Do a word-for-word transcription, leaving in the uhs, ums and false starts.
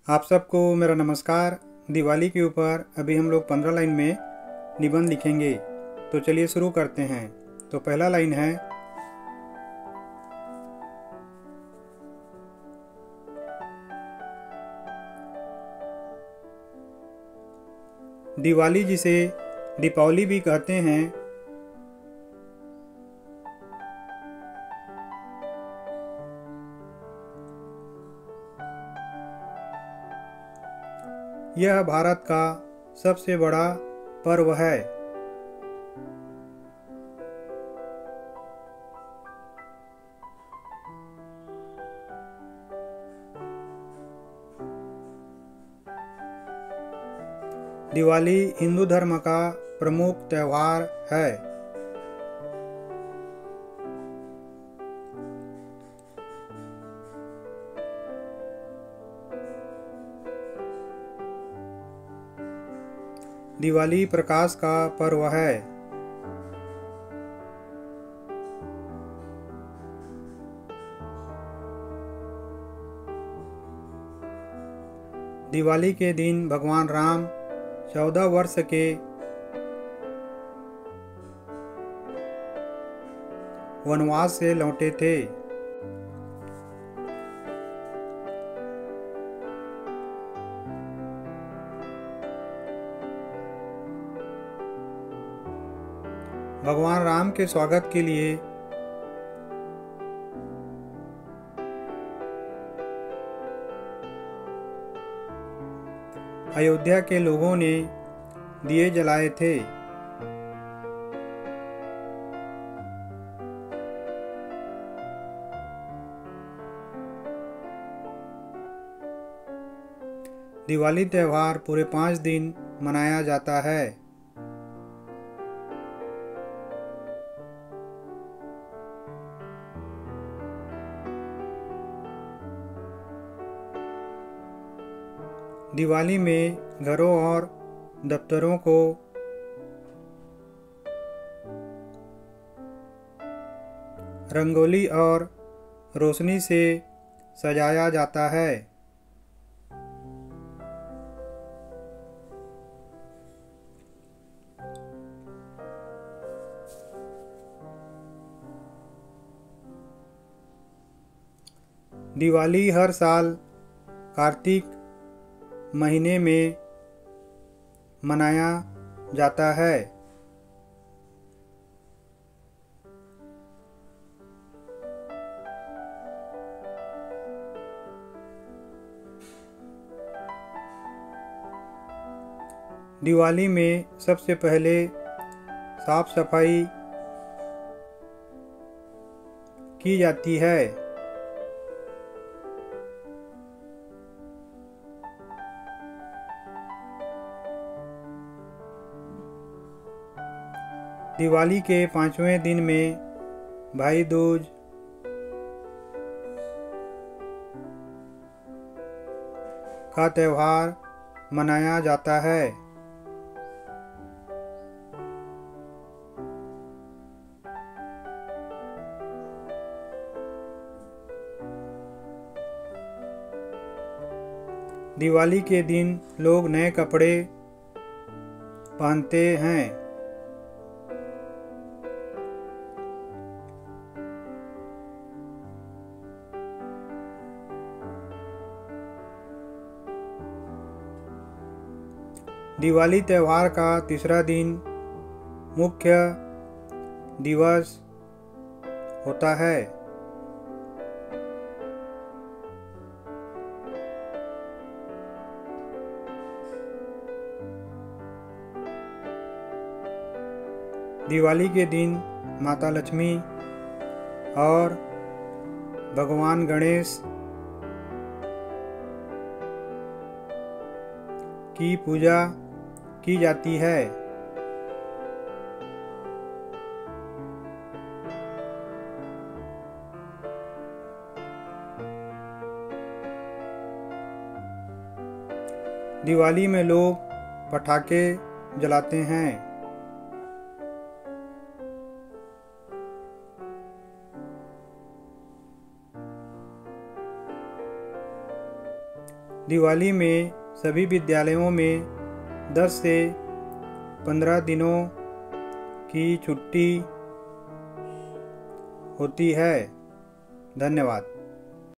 आप सबको मेरा नमस्कार। दिवाली के ऊपर अभी हम लोग पंद्रह लाइन में निबंध लिखेंगे। तो चलिए शुरू करते हैं। तो पहला लाइन है, दिवाली जिसे दीपावली भी कहते हैं, यह भारत का सबसे बड़ा पर्व है। दिवाली हिंदू धर्म का प्रमुख त्योहार है। दिवाली प्रकाश का पर्व है। दिवाली के दिन भगवान राम चौदह वर्ष के वनवास से लौटे थे। भगवान राम के स्वागत के लिए अयोध्या के लोगों ने दिए जलाए थे। दिवाली त्योहार पूरे पाँच दिन मनाया जाता है। दिवाली में घरों और दफ्तरों को रंगोली और रोशनी से सजाया जाता है। दिवाली हर साल कार्तिक महीने में मनाया जाता है। दिवाली में सबसे पहले साफ सफाई की जाती है। दिवाली के पांचवें दिन में भाई दूज का त्योहार मनाया जाता है। दिवाली के दिन लोग नए कपड़े पहनते हैं। दिवाली त्योहार का तीसरा दिन मुख्य दिवस होता है। दिवाली के दिन माता लक्ष्मी और भगवान गणेश की पूजा की जाती है। दिवाली में लोग पटाखे जलाते हैं। दिवाली में सभी विद्यालयों में दस से पंद्रह दिनों की छुट्टी होती है। धन्यवाद।